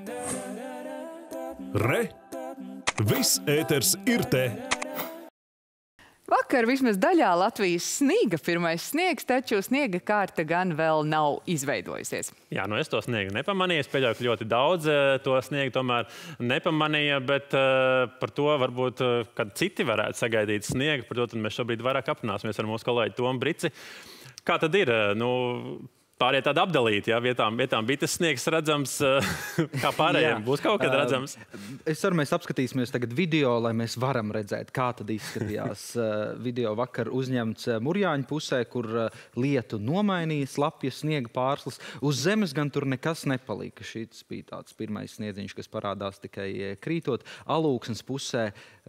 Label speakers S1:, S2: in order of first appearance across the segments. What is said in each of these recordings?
S1: Re! Viss ēters ir te!
S2: Vakar vismaz daļā Latvijas sniga pirmais sniegs, taču sniega kārta gan vēl nav izveidojusies.
S3: Jā, es to sniegu nepamanīju. Es pieļauju, ka ļoti daudz to sniegu tomēr nepamanīja, bet par to varbūt, kad citi varētu sagaidīt sniegu, par to mēs šobrīd vairāk aprunāsimies ar mūsu kolēģi Tomu Brici. Kā tad ir? Pārējie tādi apdalīti, jā, vietām bites sniegs redzams, kā pārējiem būs kaut kad redzams.
S4: Mēs apskatīsimies tagad video, lai mēs varam redzēt, kā tad izskatījās video vakar uzņemts Murjāņu pusē, kur lietu nomainīja slapja sniega pārslas. Uz zemes gan tur nekas nepalika. Šis bija tāds pirmais sniedziņš, kas parādās tikai krītot. Alūksnes pusē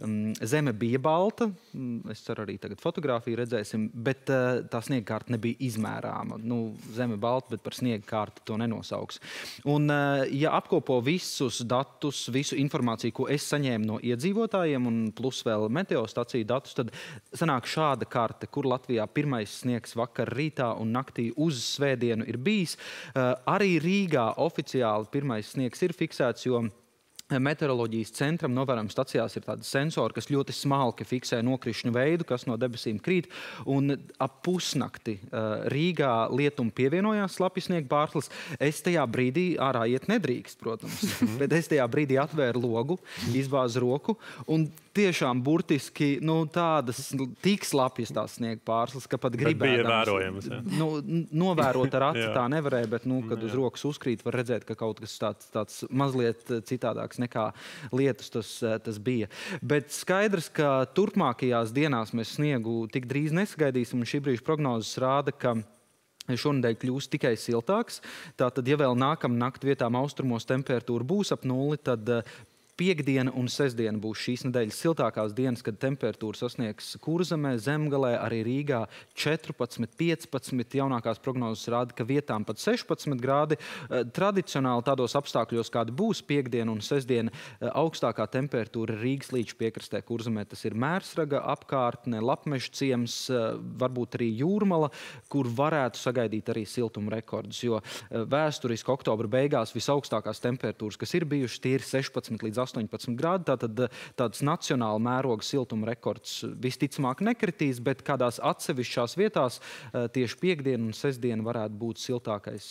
S4: zeme bija balta. Es ceru, arī tagad fotogrāfiju redzēsim, bet tā sniega kārta nebija izmērāma. Zeme balta, bet par sniega kārtu to nenosauks. Un, ja apkopo visus datus, visu informāciju, ko es saņēmu no iedzīvotājiem, un plus vēl meteostaciju datus, tad sanāk šāda karte, kur Latvijā pirmais sniegs vakar rītā un naktī uz svētdienu ir bijis. Arī Rīgā oficiāli pirmais sniegs ir fiksēts, jo meteoroloģijas centram novērojuma stacijās ir tādi sensori, kas ļoti smalki fiksē nokrišņu veidu, kas no debesīm krīt. Un ap pusnakti Rīgā lietum pievienojās slapja sniega pārslas. Es tajā brīdī ārā iet nedrīkst, protams, bet es tajā brīdī atvēru logu, izbāzu roku un tiešām burtiski tādas tik slapjas tās sniega pārslas, ka pat gribēdams.
S3: Bija vērojams, jā.
S4: Novērot ar aci tā nevarēja, bet, kad uz rokas uzkrīt, var redzēt, ka kaut kas tāds mazliet citādāks nekā lietus tas bija. Bet skaidrs, ka turpmākajās dienās mēs sniegu tik drīz nesagaidīsim, un šī brīža prognozes rāda, ka šonedēļ kļūs tikai siltāks. Tātad, ja vēl nākamnakt vietām austrumos temperatūra būs ap 0, tad Piektdiena un sestdiena būs šīs nedēļas siltākās dienas, kad temperatūra sasniegs Kurzemē, Zemgalē, arī Rīgā 14, 15. Jaunākās prognozes rāda, ka vietām pat 16 grādi. Tradicionāli tādos apstākļos, kādi būs piektdiena un sestdiena, augstākā temperatūra Rīgas līča piekrastē Kurzemē. Tas ir Mērsraga apkārtne, Lapmeža ciems, varbūt arī Jūrmala, kur varētu sagaidīt arī siltuma rekordus, jo vēsturiski oktobra beigās visaugstākās temperatūras, kas ir bijušas, tie ir 16 līdz 18 grādi, tātad tāds nacionāla mēroga siltuma rekords visticamāk nekritīs, bet kādās atsevišķās vietās tieši piektdiena un sestdiena varētu būt siltākais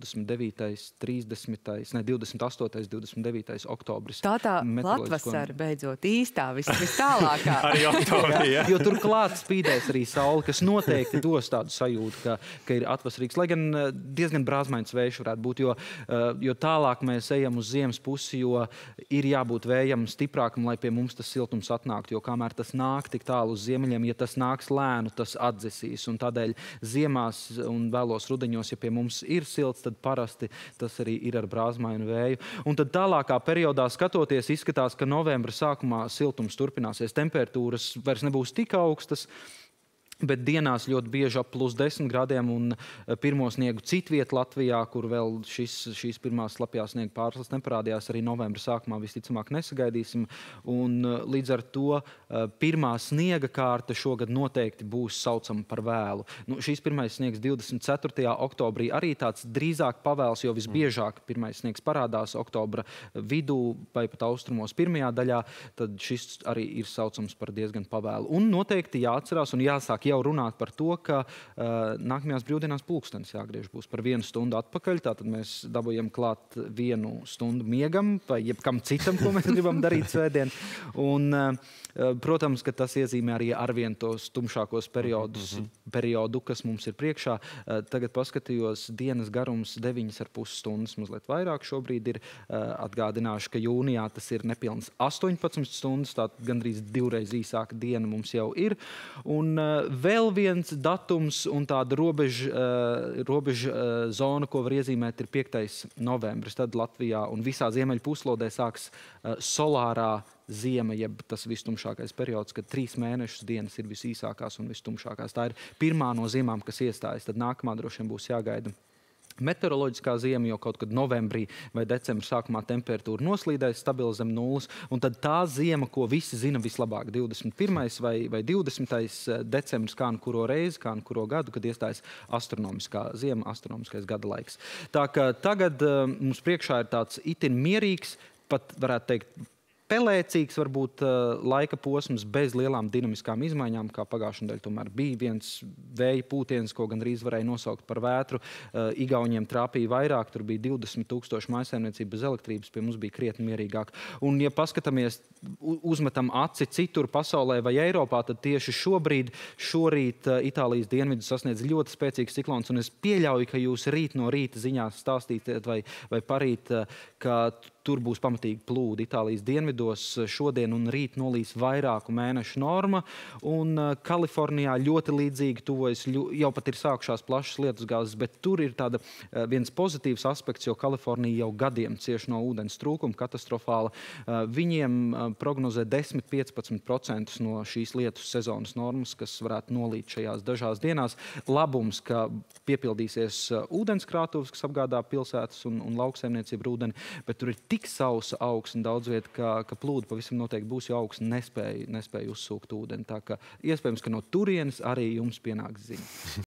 S4: 29., 30., 28., 29. oktobris.
S2: Tā Latvasara beidzot īstā, vistālākā.
S3: Arī oktobrī, jā.
S4: Jo turklāt spīdēs arī saule, kas noteikti dos tādu sajūtu, ka ir atvasarīgs, lai gan diezgan brāzmains vējš varētu būt, jo tālāk mēs ejam uz ziemas pusi, jo ir jābūt vējam stiprākam, lai pie mums tas siltums atnāktu, jo kamēr tas nāk tik tālu uz ziemeļiem, ja tas nāks lēnu, tas atdzesīs. Un tādēļ ziemās un vēlos rudeņos, ja pie mums ir silts, tad parasti tas arī ir ar brāzmainu vēju. Un tad tālākā periodā skatoties, izskatās, ka novembra sākumā siltums turpināsies. Temperatūras vairs nebūs tik augstas, bet dienās ļoti bieži ap +10 grādiem un pirmo sniegu citviet Latvijā, kur vēl šīs pirmās slapjās sniega pārslas neparādījās, arī novembra sākumā visticamāk nesagaidīsim. Un līdz ar to pirmā sniega kārta šogad noteikti būs saucama par vēlu. Šīs pirmais sniegs 24. oktobrī arī tāds drīzāk pavēls, jo visbiežāk pirmais sniegs parādās oktobra vidū vai pat austrumos pirmajā daļā, tad šis arī ir saucams par diezgan pavēlu. Un noteikti jāatcerās un jāsāk jau runāt par to, ka nākamajās brīvdienās pulkstenis jāgriež būs par 1 stundu atpakaļ. Tātad mēs dabūjam klāt 1 stundu miegam vai jebkam citam, ko mēs gribam darīt svētdien. Un, protams, ka tas iezīmē arī arvien tos tumšākos periodu, kas mums ir priekšā. Tagad paskatījos, dienas garums 9,5 stundas, mazliet vairāk šobrīd ir. Atgādināšu, ka jūnijā tas ir nepilns 18 stundas, tātad gandrīz 2 īsāka diena mums jau ir. Un vēl viens datums un tāda robeža zona, ko var iezīmēt, ir 5. novembris. Tad Latvijā un visā ziemeļu puslodē sāks solārā ziema, jeb tas vistumšākais periods, kad 3 mēnešus dienas ir visīsākās un vistumšākās. Tā ir pirmā no ziemām, kas iestājas. Tad nākamā droši vien būs jāgaida meteoroloģiskā ziema, jo kaut kad novembrī vai decembrī sākumā temperatūra noslīdēs stabili zem nulles. Un tad tā ziema, ko visi zina vislabāk, 21. vai 20. decembris, kā nu kuro reizi, kā nu kuro gadu, kad iestājas astronomiskā ziema, astronomiskais gada laiks. Tā ka tagad mums priekšā ir tāds itin mierīgs, pat varētu teikt, pelēcīgs varbūt laika posms bez lielām dinamiskām izmaiņām, kā pagājušajā nedēļā tomēr bija viens vēja pūtiens, ko gandrīz varēja nosaukt par vētru. Igauņiem trāpīja vairāk, tur bija 20,000 mājsaimniecību bez elektrības, pie mums bija krietni mierīgāk. Un, ja paskatāmies, uzmetam aci citur pasaulē vai Eiropā, tad tieši šorīt Itālijas dienvidus sasniedz ļoti spēcīgs ciklons, un es pieļauju, ka jūs rīt no rīta ziņās stāstīsiet vai parīt, ka tur būs pamatīgi plūdi. Itālijas dienvidos šodien un rīt nolīs vairāku mēnešu norma, un Kalifornijā ļoti līdzīgi tuvojas, jau pat ir sākušās plašas lietusgāzes, bet tur ir viens pozitīvs aspekts, jo Kalifornija jau gadiem cieš no ūdens trūkuma katastrofāla. Viņiem prognozē 10–15% no šīs lietus sezonas normas, kas varētu nolīt šajās dažās dienās. Labums, ka piepildīsies ūdenskrātuves, kas apgādā pilsētas un lauksaimniecību ūdeni, bet tur ir tik sausa augsne daudz viet, ka plūdi pavisam noteikti būs, jo augsne nespēja uzsūkt ūdeni. Tā ka iespējams, ka no turienes arī jums pienāks ziņa.